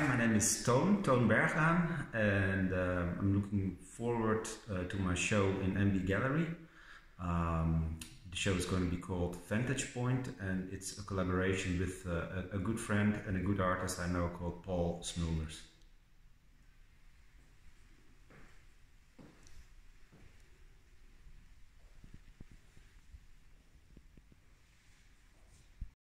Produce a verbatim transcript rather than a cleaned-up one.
my name is Toon, Toon Berghahn, and um, I'm looking forward uh, to my show in M B Gallery. Um, the show is going to be called Vantage Point, and it's a collaboration with uh, a, a good friend and a good artist I know called Paul Smulders.